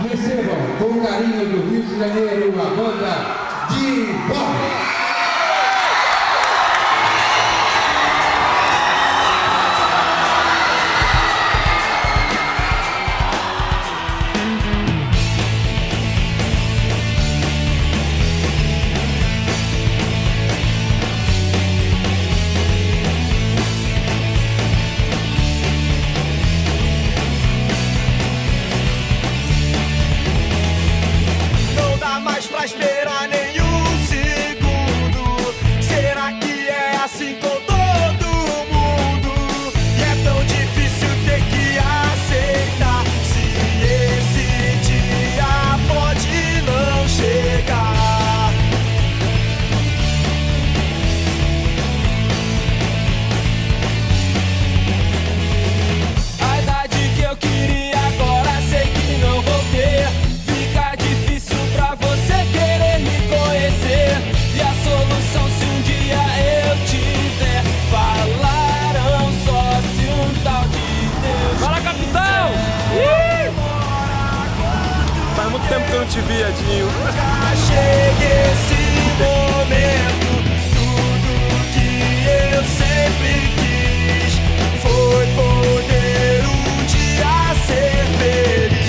Recebam com carinho do Rio de Janeiro a banda de Bob. Pra esperar nenhum segundo. Será que é assim com todo mundo? E é tão difícil ter que aceitar se esse dia pode não chegar. A idade que eu queria agora sei que não vou ter. Fica difícil pra você querer me conhecer. E a solução se um dia eu tiver, falarão só se um tal de Deus. Fala, capitão! Faz muito tempo que eu não te vi, Edinho. Já chega esse momento. Tudo que eu sempre quis foi poder um dia ser feliz.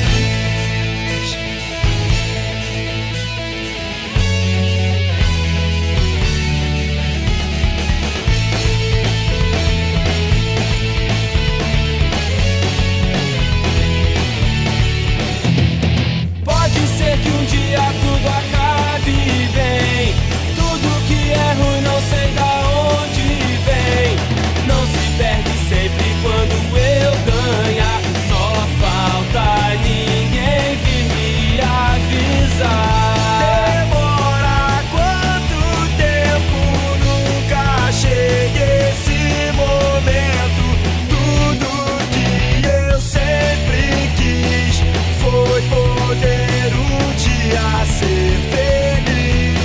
Pode ser que um dia tudo acabe bem. Tudo que é ruim não sei da onde vem. Não se perde sempre quando eu ganhar. Só falta ninguém vir me avisar. Demora quanto tempo? Nunca chega esse momento. Tudo que eu sempre quis foi poder um dia ser feliz.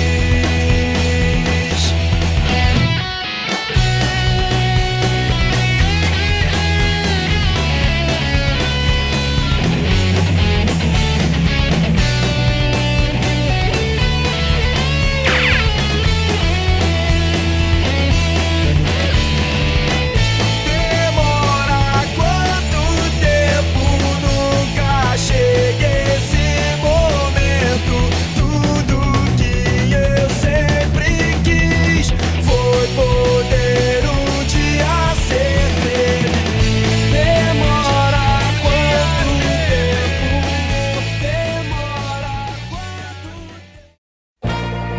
Demora quanto tempo? Nunca chega esse momento. Tudo que eu sempre quis foi poder um dia ser feliz. Demora quanto tempo? Demora quanto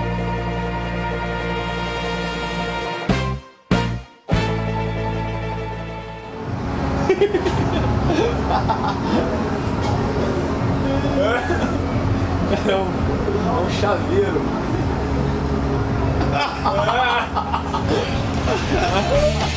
É um chaveiro.